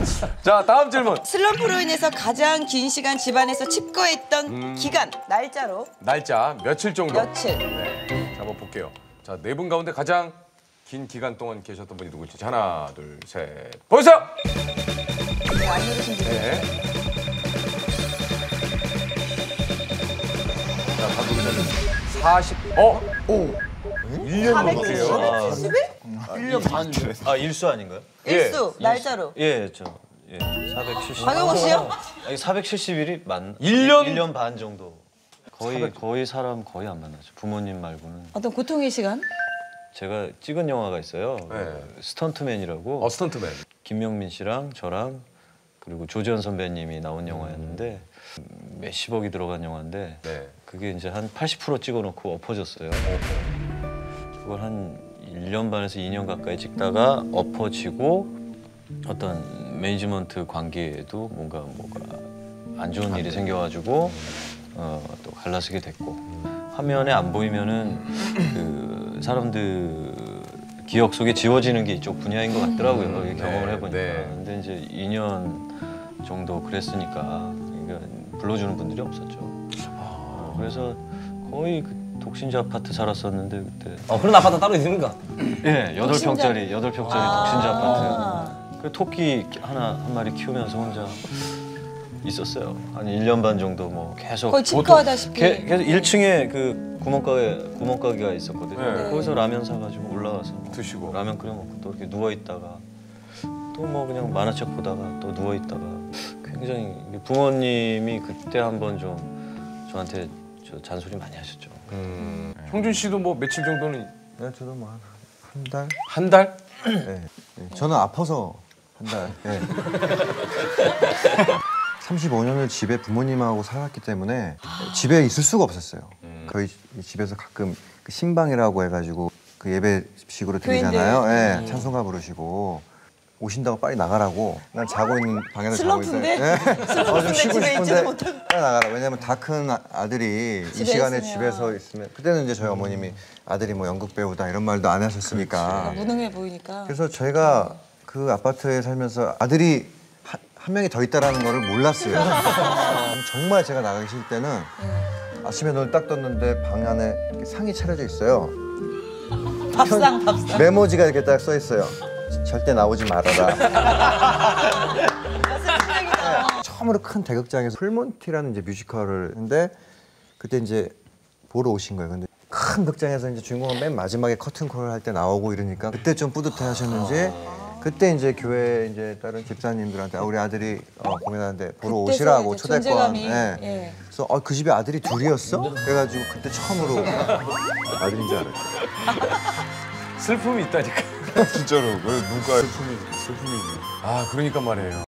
자, 다음 질문. 슬럼프로 인해서 가장 긴 시간 집안에서 칩거했던 기간, 날짜로 날짜 며칠 정도? 며칠. 네. 자, 한번 볼게요. 자, 네 분 가운데 가장 긴 기간 동안 계셨던 분이 누굴지. 자, 하나, 둘, 셋. 보여주세요. 안 누르신 분. 네. 자, 가보면 40. 오. 1년 넘게요. 470일? 1년 반. 아, 일수 아닌가요? 일수, 날짜로. 예, 470. 박영호 씨요? 아니, 470일이 맞나? 1년? 1년 반 정도. 거의 사람 거의 안 만나죠. 부모님 말고는. 어떤 고통의 시간? 제가 찍은 영화가 있어요. 네. 스턴트맨이라고. 스턴트맨. 김명민 씨랑 저랑 그리고 조지현 선배님이 나온 영화였는데 몇십억이 들어간 영화인데 네. 그게 이제 한 80% 찍어놓고 엎어졌어요. 그걸 한 1년 반에서 2년 가까이 찍다가 엎어지고 어떤 매니지먼트 관계에도 뭐가 안 좋은 일이 생겨가지고 또 갈라서게 됐고 화면에 안 보이면은 그 사람들 기억 속에 지워지는 게 이쪽 분야인 것 같더라고요. 이게 경험을 해보니까. 네. 근데 이제 2년 정도 그랬으니까 그러니까 불러주는 분들이 없었죠. 그래서 거의 그 독신자 아파트 살았었는데 그때. 그런 아파트 따로 있습니까? 예, 8평짜리 독신자 아파트. 그 토끼 한 마리 키우면서 혼자 있었어요. 한 1년 반 정도 뭐 계속. 거의 칩거하다시피. 계속 1층에 그 구멍가게가 있었거든요. 네. 거기서 라면 사가지고 올라가서 뭐 드시고. 라면 끓여 먹고 또 이렇게 누워 있다가 또 뭐 그냥 만화책 보다가 또 누워 있다가 굉장히 부모님이 그때 한번 좀 저한테 잔소리 많이 하셨죠. 형준 씨도 뭐 며칠 정도는 네, 저도 뭐 한 달? 한 달? 네. 저는 아파서 한 달. 네. 35년을 집에 부모님하고 살았기 때문에 집에 있을 수가 없었어요. 저희 집에서 가끔 그 신방이라고 해가지고 그 예배식으로 드리잖아요. 네, 찬송가 부르시고 오신다고 빨리 나가라고. 난 자고 있는 방에서 자고 있어요. 슬럼프인데? 네. 슬럼프인데 쉬고 집에 있지도 싶은데 못하고. 빨리 나가라. 왜냐면 다 큰 아들이 이 시간에 집에서 있으면 그때는 이제 저희 어머님이 아들이 뭐 연극 배우다 이런 말도 안 하셨으니까. 무능해 보이니까. 그래서 저희가 그 아파트에 살면서 아들이 한 명이 더 있다라는 거를 몰랐어요. 정말 제가 나가기 싫을 때는 아침에 눈을 딱 떴는데 방 안에 이렇게 상이 차려져 있어요. 밥상. 메모지가 이렇게 딱 써 있어요. 절대 나오지 말아라. 처음으로 큰 대극장에서 풀몬티라는 이제 뮤지컬을 했는데 그때 이제 보러 오신 거예요. 근데 큰 극장에서 이제 주인공은 맨 마지막에 커튼콜을 할 때 나오고 이러니까 그때 좀 뿌듯해 하셨는지 그때 이제 교회 이제 다른 집사님들한테 우리 아들이 공연하는데 보러 오시라고 초대권. 존재감이. 네. 예. 그래서 그 집에 아들이 둘이었어? 그래가지고 그때 처음으로 아들인 줄 알았죠. 슬픔이 있다니까. 진짜로 왜 눈가에 슬픔이 아, 그러니까 말이에요.